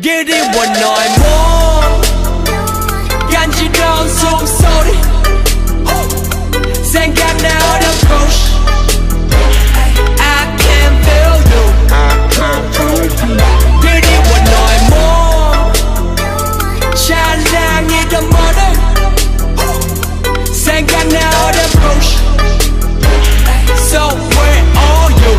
그리워 너의 몸 간지러운 숨소리 생각나 어려운 push I can feel you 그리워 너의 몸 찬양이던 머리 생각나 어려운 push So where are you?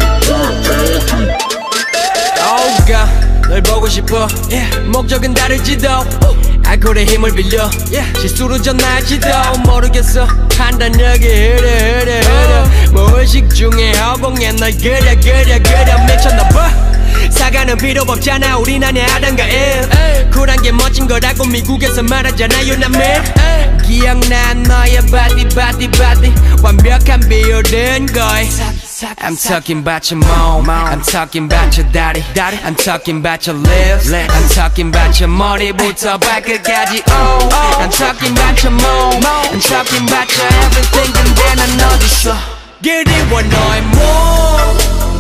Oh God 널 보고 싶어 목적은 다를지도 알코올의 힘을 빌려 실수로 전할지도 모르겠어 판단력이 흐려 무의식 중에 허공에 널 그려 미쳤나봐 사과는 필요 없잖아 우린 아냐 하던가 쿨한 게 멋진 거라고 미국에서 말하잖아 You're not me 기억나 너의 body 완벽한 비율은 거의 I'm talking about your mom I'm talking about your daddy I'm talking about your lips I'm talking about your 머리부터 발끝까지 oh I'm talking about your mom I'm talking about your everything 근데 난 어딨어 그리워 너의 몸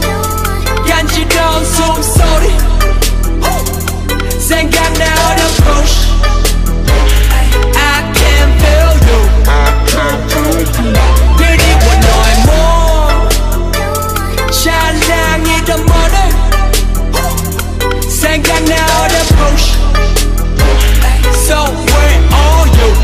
간지러운 숨소리 생각나 어려운 push I can feel you 그리워 너의 몸 찬양이던 머리 생각나 어려운 push So where are you?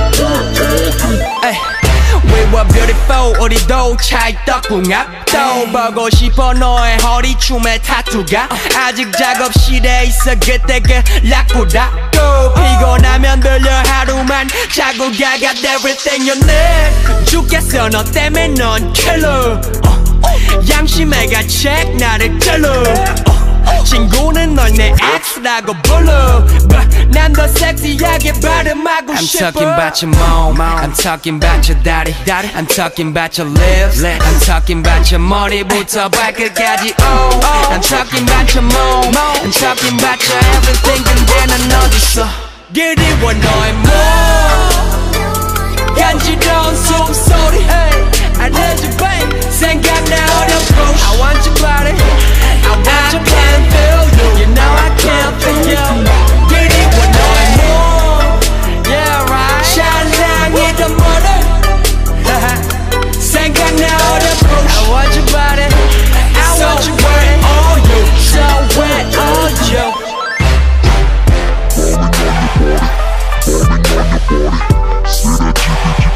We were beautiful 우리도 찰떡궁합 또 보고 싶어 너의 허리춤에 타투가 아직 작업실에 있어 그때 그 락보다 또 피곤하면 들려 하루만 자고 가 got everything you need 죽겠어 너 때문에 넌 killer 양심해가 check 나를 찔러 친구는 널 내 X라고 불러 난 더 섹시하게 발음하고 싶어 I'm talking about your mom I'm talking about your daddy I'm talking about your lips I'm talking about your 머리부터 발끝까지 oh I'm talking about your mom I'm talking about your everything 근데 난 어딨어 그리워 너의 몸 간지러운 숨소리 I need you babe 생각나 어려운 push I want your body I want your can feel you You know I can't feel you 그리워 너의 몸 Yeah right 찬양이던 머리 생각나 어려운 push I want your body I want your where are you So where are you Falling on your body See that you